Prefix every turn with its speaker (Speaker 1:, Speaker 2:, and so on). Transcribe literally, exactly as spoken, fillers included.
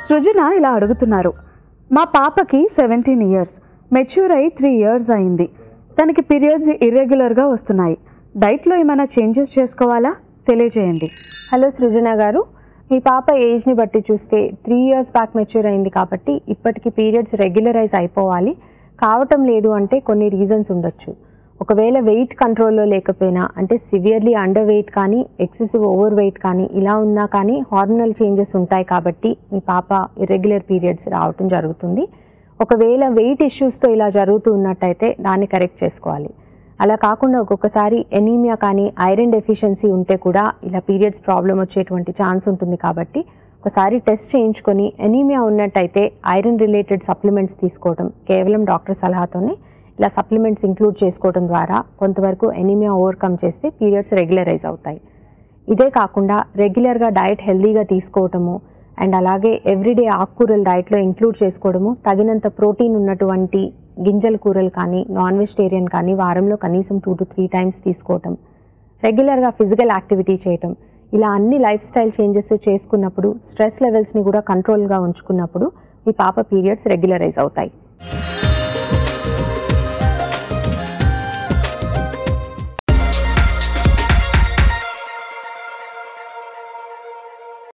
Speaker 1: సృజన ఇలా అడుగుతున్నారు, మా పాపకి సెవెంటీన్ ఇయర్స్, మెచ్యూర్ అయి త్రీ ఇయర్స్ అయింది. తనకి పీరియడ్స్ ఇర్రెగ్యులర్గా వస్తున్నాయి. డైట్లో ఏమైనా చేంజెస్ చేసుకోవాలా తెలియజేయండి.
Speaker 2: హలో సృజన గారు, మీ పాప ఏజ్ని బట్టి చూస్తే త్రీ ఇయర్స్ బ్యాక్ మెచ్యూర్ అయింది కాబట్టి ఇప్పటికి పీరియడ్స్ రెగ్యులరైజ్ అయిపోవాలి. కావటం లేదు అంటే కొన్ని రీజన్స్ ఉండొచ్చు. ఒకవేళ వెయిట్ కంట్రోల్లో లేకపోయినా, అంటే సివియర్లీ అండర్ వెయిట్ కానీ ఎక్సెసివ్ ఓవర్ వెయిట్ కానీ ఇలా ఉన్నా కానీ హార్మోనల్ చేంజెస్ ఉంటాయి కాబట్టి మీ పాప ఇర్రెగ్యులర్ పీరియడ్స్ రావటం జరుగుతుంది. ఒకవేళ వెయిట్ ఇష్యూస్తో ఇలా జరుగుతూ ఉన్నట్టయితే దాన్ని కరెక్ట్ చేసుకోవాలి. అలా కాకుండా ఒక్కొక్కసారి ఎనీమియా కానీ ఐరన్ డెఫిషియన్సీ ఉంటే కూడా ఇలా పీరియడ్స్ ప్రాబ్లం వచ్చేటువంటి ఛాన్స్ ఉంటుంది. కాబట్టి ఒకసారి టెస్ట్ చేయించుకొని ఎనీమియా ఉన్నట్టయితే ఐరన్ రిలేటెడ్ సప్లిమెంట్స్ తీసుకోవడం, కేవలం డాక్టర్ సలహాతోనే ఇలా సప్లిమెంట్స్ ఇంక్లూడ్ చేసుకోవడం ద్వారా కొంతవరకు ఎనీమియా ఓవర్కమ్ చేస్తే పీరియడ్స్ రెగ్యులరైజ్ అవుతాయి. ఇదే కాకుండా రెగ్యులర్గా డైట్ హెల్దీగా తీసుకోవటము అండ్ అలాగే ఎవ్రీడే ఆకుకూరలు డైట్లో ఇంక్లూడ్ చేసుకోవడము, తగినంత ప్రోటీన్ ఉన్నటువంటి గింజల కూరలు కానీ నాన్ వెజిటేరియన్ కానీ వారంలో కనీసం టూ టు త్రీ టైమ్స్ తీసుకోవటం, రెగ్యులర్గా ఫిజికల్ యాక్టివిటీ చేయటం, ఇలా అన్ని లైఫ్ స్టైల్ చేంజెస్ చేసుకున్నప్పుడు స్ట్రెస్ లెవెల్స్ని కూడా కంట్రోల్గా ఉంచుకున్నప్పుడు మీ పాప పీరియడ్స్ రెగ్యులరైజ్ అవుతాయి.